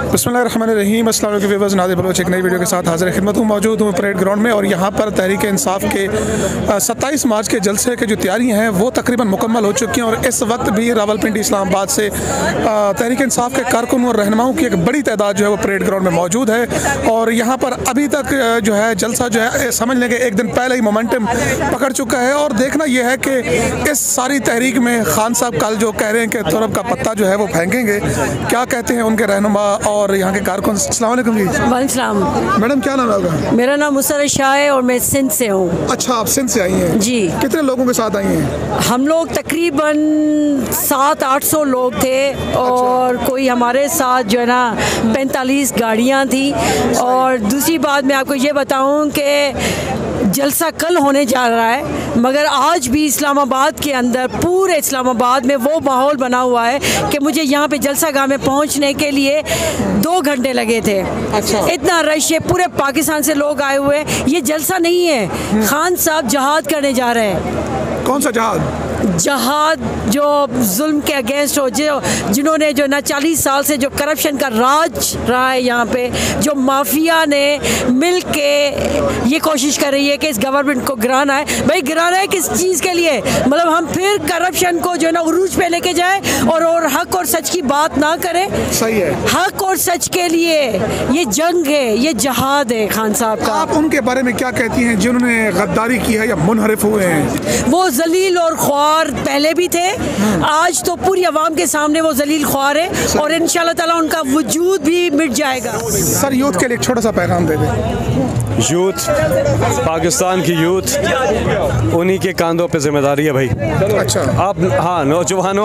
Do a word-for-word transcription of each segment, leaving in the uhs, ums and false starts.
बिस्मिल्लाहिर्रहमानिर्रहीम। अस्सलाम वालेकुम व्यूअर्स, नादिर बलोच एक नई वीडियो के साथ हाजिर खिदमत हूँ। मौजूद हूँ परेड ग्राउंड में और यहाँ पर तहरीक इंसाफ के सत्ताईस मार्च के जलसे के जो तैयारियाँ हैं वो तकरीबन मुकम्मल हो चुकी हैं और इस वक्त भी रावलपिंडी इस्लामाबाद से तहरीक इंसाफ के कारकुन और रहनुमाओं की एक बड़ी तादाद जो है वो परेड ग्राउंड में मौजूद है। और यहाँ पर अभी तक जो है जलसा जो है समझ लें कि एक दिन पहले ही मोमेंटम पकड़ चुका है। और देखना यह है कि इस सारी तहरीक में खान साहब कल जो कह रहे हैं कि तुरब का पत्ता जो है वो फेंकेंगे, क्या कहते हैं उनके रहनुमा और यहाँ के कारकुन। अस्सलाम वालेकुम जी। वालेकुम। मैडम क्या नाम है आपका? मेरा नाम मुसर्रत शाह है और मैं सिंध से हूँ। अच्छा, आप सिंध से आई हैं जी। कितने लोगों के साथ आई हैं? हम लोग तकरीबन सात आठ सौ लोग थे और अच्छा। कोई हमारे साथ जो है ना पैंतालीस गाड़ियाँ थी। और दूसरी बात मैं आपको ये बताऊँ कि जलसा कल होने जा रहा है मगर आज भी इस्लामाबाद के अंदर पूरे इस्लामाबाद में वो माहौल बना हुआ है कि मुझे यहाँ पे जलसा गाह में पहुँचने के लिए दो घंटे लगे थे। अच्छा। इतना रश है, पूरे पाकिस्तान से लोग आए हुए हैं। ये जलसा नहीं है, खान साहब जहाद करने जा रहे हैं। कौन सा जहाद? जहाद जो जुल्म के अगेंस्ट हो, जो जिन्होंने जो ना चालीस साल से जो करप्शन का राज रहा है यहाँ पे, जो माफिया ने मिल के ये कोशिश कर रही है कि इस गवर्नमेंट को गिराना है। भाई गिराना है किस चीज़ के लिए? मतलब हम फिर करप्शन को जो है ना उरूज पे लेके जाए और, और हक और सच की बात ना करें। सही है। हक और सच के लिए ये जंग है, ये जहाद है खान साहब का। आप उनके बारे में क्या कहती हैं जिन्होंने गद्दारी की है या मुनहरिफ हुए हैं? वो जलील और ख्वार पहले भी थे, आज तो पूरी आवाम के सामने वो जलील ख्वार है और इंशाल्लाह ताला उनका वजूद भी मिट जाएगा। सर, यूथ के लिए एक छोटा सा पैगाम दे दें। यूथ, पाकिस्तान की यूथ, उन्हीं के कांधों पे जिम्मेदारी है भाई। अच्छा। आप हाँ, नौजवानों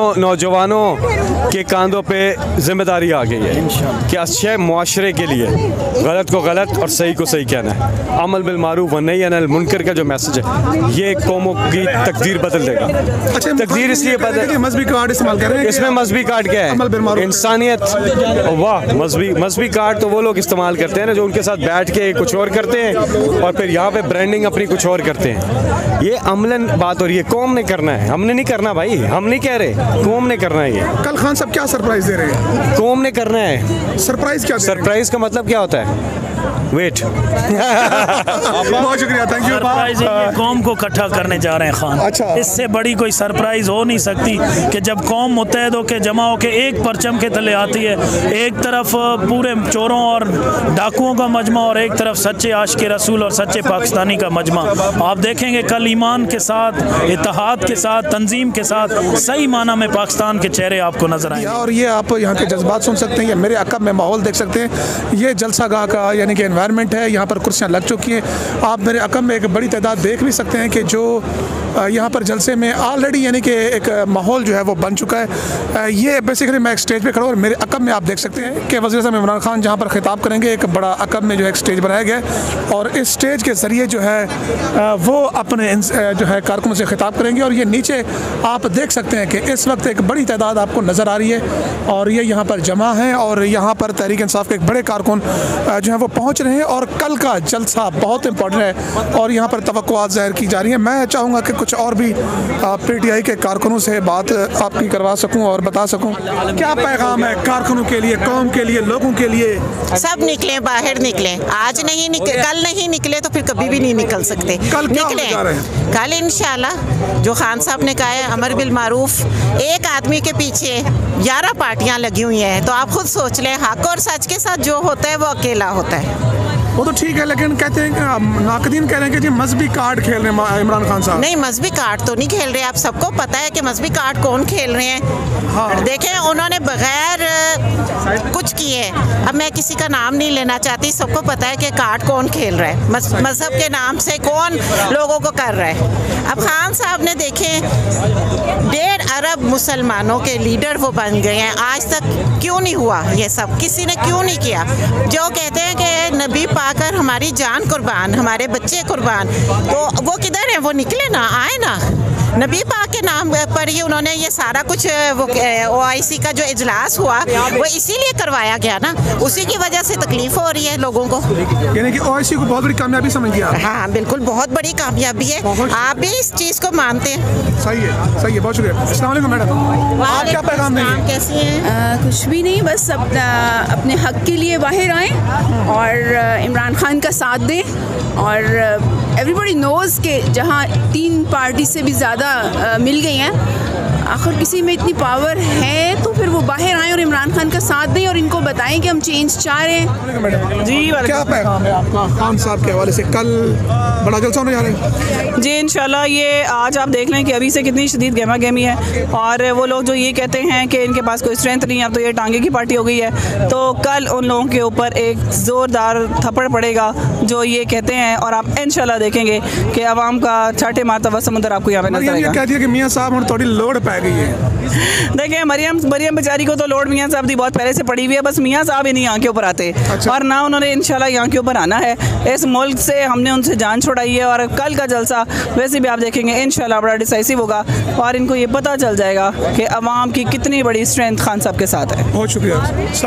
नौजवानों के कांधों पे जिम्मेदारी आ गई है कि अच्छे मुआशरे के लिए गलत को गलत और सही को सही कहना है। अमल बिल मारूफ व नही अनिल मुनकर का जो मैसेज है ये कौमों की तकदीर बदल देगा। अच्छा, तकदीर इसलिए बदल, मजहबी कार्ड इस्तेमाल कर रहे हैं। इसमें मजहबी कार्ड क्या है? इंसानियत। वाह, मजहबी मजहबी कार्ड तो वो लोग इस्तेमाल करते हैं ना जो उनके साथ बैठ के कुछ और करते हैं और फिर यहाँ पे ब्रांडिंग अपनी कुछ और करते हैं। ये अमलन बात हो रही है, कौम ने करना है, हमने नहीं करना भाई। हम नहीं कह रहे, कौम ने करना है। ये कल खान साहब क्या सरप्राइज दे रहे हैं? कौम ने करना है। सरप्राइज क्या? सरप्राइज का मतलब क्या होता है? वेट। बहुत शुक्रिया, थैंक यू। सरप्राइज ये कौम को इकट्ठा करने जा रहे हैं खान। अच्छा। इससे बड़ी कोई सरप्राइज हो नहीं सकती कि जब कौम मुत्तहद होकर जमा होकर एक परचम के तले आती है, एक तरफ पूरे चोरों और डाकुओं का मजमा और एक तरफ सच्चे आशिक़े रसूल और सच्चे पाकिस्तानी का मजमा। आप देखेंगे कल ईमान के साथ, इत्तेहाद के साथ, तंजीम के साथ सही माना में पाकिस्तान के चेहरे आपको नजर आएंगे। और ये आप यहाँ के जज्बात सुन सकते हैं, ये मेरे अकब में माहौल देख सकते हैं। ये जलसा गाह का यानी कि एनवायरनमेंट है, यहाँ पर कुर्सियाँ लग चुकी हैं। आप मेरे अकब में एक बड़ी तादाद देख भी सकते हैं कि जो यहाँ पर जलसे में ऑलरेडी यानी कि एक माहौल जो है वो बन चुका है। ये बेसिकली मैं एक स्टेज पे खड़ा हूँ और मेरे अकब में आप देख सकते हैं कि वज़ीर आज़म इमरान खान जहाँ पर खिताब करेंगे, एक बड़ा अकब में जो है एक स्टेज बनाया गया है और इस स्टेज के ज़रिए जो है वो अपने जो है कारकुनों से खिताब करेंगे। और ये नीचे आप देख सकते हैं कि इस वक्त एक बड़ी तादाद आपको नज़र आ रही है और ये यहाँ पर जमा हैं और यहाँ पर तहरीक इंसाफ के एक बड़े कारकुन जो है वो पहुँच रहे हैं। और कल का जलसा बहुत इंपॉर्टेंट है और यहाँ पर तवक्कुआत ज़ाहिर की जा रही है। मैं चाहूँगा कि कुछ और भी पीटीआई के कारकुनों से बात आपकी करवा सकूं और बता सकूं क्या पैगाम है कारकुनों के लिए, कौम के लिए, लोगों के लिए। सब निकले, बाहर निकले। आज नहीं निकले, कल नहीं निकले तो फिर कभी भी नहीं निकल सकते। कल निकले, कल इंशाल्लाह जो खान साहब ने कहा है अमर बिल मारूफ, एक आदमी के पीछे ग्यारह पार्टियां लगी हुई हैं। तो आप खुद सोच लें, हक और सच के साथ जो होता है वो अकेला होता है। वो तो ठीक है, लेकिन कहते हैं कि नाकदीन कह रहे हैं कि जी मजहबी कार्ड खेल रहे हैं इमरान खान साहब। नहीं, मजहबी कार्ड तो नहीं खेल रहे। आप सबको पता है कि मजहबी कार्ड कौन खेल रहे हैं। हाँ। देखें, उन्होंने बगैर कुछ किए, अब मैं किसी का नाम नहीं लेना चाहती, सबको पता है कि कार्ड कौन खेल रहा है, मजहब के नाम से कौन लोगों को कर रहा है। अब खान साहब ने देखें डेढ़ अरब मुसलमानों के लीडर वो बन गए हैं। आज तक क्यों नहीं हुआ ये सब? किसी ने क्यों नहीं किया? जो कहते हैं कि नबी पाकर हमारी जान कुर्बान, हमारे बच्चे कुर्बान, तो वो किधर है? वो निकले ना, आए ना। नबी पाक के नाम पर ही उन्होंने ये सारा कुछ वो ओ आई सी का जो इजलास हुआ वो इसीलिए करवाया गया ना, उसी की वजह से तकलीफ हो रही है लोगों को। यानी कि ओ आई सी को बहुत बड़ी कामयाबी समझ गया। हाँ बिल्कुल, बहुत बड़ी कामयाबी है, आप भी इस चीज़ को मानते हैं। सही है, सही है, बहुत शुक्रिया। अस्सलाम वालेकुम मैडम, आप क्या पैगाम देंगे? कैसी हैं? कुछ भी नहीं, बस अपना अपने हक के लिए बाहर आएँ और इमरान खान का साथ दें। और एवरीबॉडी नोज़ के जहाँ तीन पार्टी से भी ज़्यादा मिल गई हैं, आखिर किसी में इतनी पावर है तो फिर वो बाहर आएँ और इमरान खान का साथ दें और इनको बताएं कि हम चेंज चाह रहे हैं। जी क्या पैगाम है आपका खान साहब के हवाले से? कल बड़ा जलसा होने जा रहा है जी इंशाल्लाह। ये आज आप देख लें कि अभी से कितनी शदीद गहमा गहमी है, और वो लोग जो ये कहते हैं कि इनके पास कोई स्ट्रेंथ नहीं है, अब तो ये टांगे की पार्टी हो गई है, तो कल उन लोगों के ऊपर एक ज़ोरदार थप्पड़ पड़ेगा जो ये कहते हैं, और आप इंशाल्लाह देखेंगे कि आवाम का छाटे मारता हुआ समुद्र आपको यहाँ पे नजर आएगा। कहती है कि मियां साहब हम थोड़ी लोड पै गई है। देखिए मरियम मरियम बेचारी को तो लोड मियां साहब की बहुत पहले से पड़ी हुई है, बस मियां साहब ही नहीं यहाँ के ऊपर आते। अच्छा। और ना उन्होंने इंशाल्लाह यहाँ के ऊपर आना है। इस मुल्क से हमने उनसे जान छुड़ाई है, और कल का जलसा वैसे भी आप देखेंगे इंशाल्लाह बड़ा डिसाइसिव होगा, और इनको ये पता चल जाएगा कि अवाम की कितनी बड़ी स्ट्रेंथ खान साहब के साथ है। बहुत शुक्रिया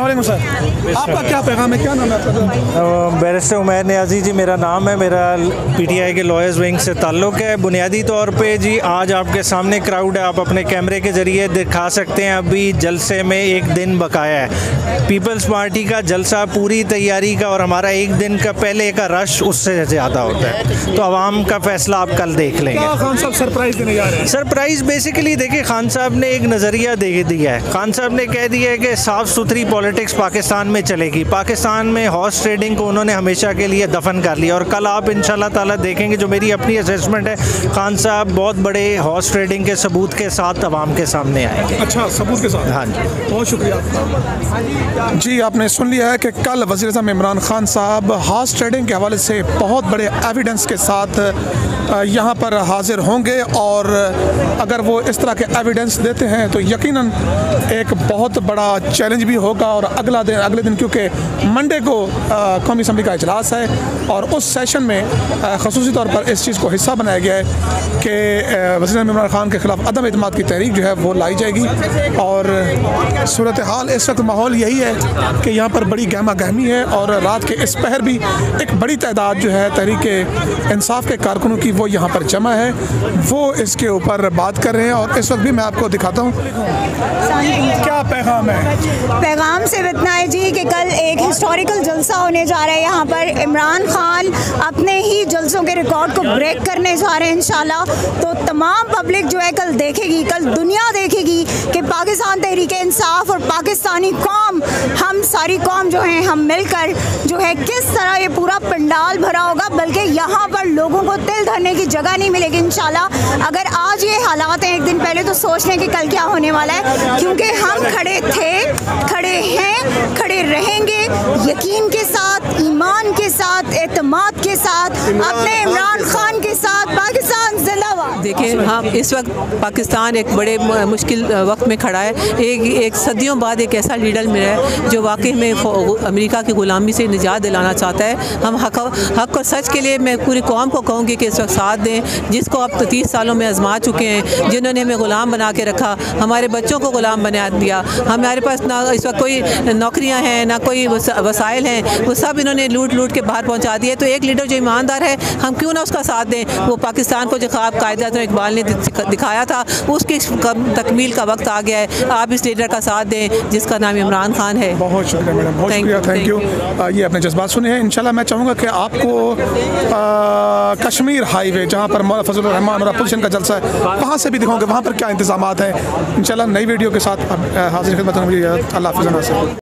सर। आपका क्या पैगाम है, क्या नाम है आपका? बैरिस्टर उमैर नियाज़ी जी मेरा नाम है, मेरा पी टी आई के लॉयर्स विंग से ताल्लुक़ है। बुनियादी तौर पे जी आज आपके सामने क्राउड है, आप अपने कैमरे के ज़रिए दिखा सकते हैं। अभी जलसे में एक दिन बकाया है। पीपल्स पार्टी का जलसा पूरी तैयारी का, और हमारा एक दिन का पहले का रश उससे ज़्यादा होता है, तो आवाम का फैसला आप कल देख लेंगे। खान साहब सरप्राइज देने जा रहे हैं। सरप्राइज बेसिकली देखिए, खान साहब ने एक नज़रिया दे दिया है। खान साहब ने कह दिया है कि साफ़ सुथरी पॉलिटिक्स पाकिस्तान में चलेगी। पाकिस्तान में हॉर्स ट्रेडिंग को उन्होंने हमेशा के लिए दफन कर लिया, और कल आप इंशाल्लाह ताला देखेंगे, जो मेरी अपनी असेसमेंट है, खान साहब बहुत बड़े हॉर्स ट्रेडिंग के सबूत के साथ आवाम के सामने आएंगे। अच्छा, सबूत के साथ? हाँ जी, बहुत शुक्रिया जी। आपने सुन लिया है कि कल वज़ीर-ए-आज़म इमरान खान साहब हॉर्स ट्रेडिंग के हवाले से बहुत बड़े एविडेंस के साथ यहाँ पर हाजिर होंगे, और अगर वो इस तरह के एविडेंस देते हैं तो यकीनन एक बहुत बड़ा चैलेंज भी होगा। और अगला दिन अगले दिन क्योंकि मंडे को कौमी असम्बली का इजलास है, और उस सेशन में ख़ुसूसी तौर पर इस चीज़ को हिस्सा बनाया गया है कि वज़ीर-ए-आज़म इमरान खान के ख़िलाफ़ अदम एतमाद की तहरीक जो है वो लाई जाएगी। और सूरत हाल इस वक्त माहौल यही है कि यहाँ पर बड़ी गहमा गहमी है, और रात के इस पहर भी एक बड़ी तादाद जो है तहरीक इंसाफ के कारकुनों की वो यहाँ पर जमा है, वो इसके ऊपर बात कर रहे हैं। और इस वक्त भी मैं आपको दिखाता हूँ क्या पैगाम है। पैगाम सिर्फ इतना है जी कि कल एक हिस्टोरिकल जलसा होने जा रहा है यहाँ पर। इमरान खान अपने ही जलसों के रिकॉर्ड को ब्रेक करने जा रहे हैं इंशाल्लाह। तो तमाम पब्लिक जो है कल देखेगी, कल दुनिया देखेगी कि पाकिस्तान तहरीक इंसाफ और पाकिस्तानी कौम, हम सारी कौम जो है हम मिलकर जो है किस तरह ये पूरा पंडाल भरा होगा, बल्कि यहाँ पर लोगों को तिल धरने की जगह नहीं मिलेगी इंशाल्लाह। अगर आज ये हालात हैं एक दिन पहले, तो सोचने कि कल क्या होने वाला है, क्योंकि हम खड़े थे, खड़े हैं, खड़े रहेंगे, यकीन के साथ, ईमान के साथ, एतमाद के साथ, अपने इमरान खान के साथ। पाकिस्तान जिंदाबाद। देखिए हम इस वक्त पाकिस्तान एक बड़े मुश्किल वक्त में खड़ा है। एक एक सदियों बाद एक ऐसा लीडर मिला है जो वाकई में अमेरिका की ग़ुलामी से निजात दिलाना चाहता है। हम हक हक और सच के लिए मैं पूरी कौम को कहूँगी कि इस वक्त साथ दें, जिसको अब तो तीस सालों में आजमा चुके हैं, जिन्होंने हमें ग़ुलाम बना के रखा, हमारे बच्चों को ग़ुलाम बना दिया। हमारे पास ना इस वक्त कोई नौकरियाँ हैं, ना कोई वसाइल हैं, वो सब इन्होंने लूट लूट के बाहर पहुँचा दिए। तो एक लीडर जो ईमानदार है, हम क्यों ना उसका साथ दें। वो पाकिस्तान को जो ख्वाब कायदे-ए-आज़म इकबाल ने दिखाया था, उसकी तकमील का वक्त आ गया है। आप इस लीडर का साथ दें जिसका नाम इमरान खान है। बहुत शुक्रिया मैडम, बहुत शुक्रिया, थैंक यू। ये अपने जज्बात सुने हैं। इंशाल्लाह मैं चाहूँगा कि आपको आ, कश्मीर हाईवे जहाँ पर मौलाना फजलुर रहमान और अपोजिशन का जलसा है, वहाँ से भी दिखाऊँगा वहाँ पर क्या इंतजामात हैं। इंशाल्लाह नई वीडियो के साथ हाजिर खिदमत होंगे। अल्लाह हाफ़िज़।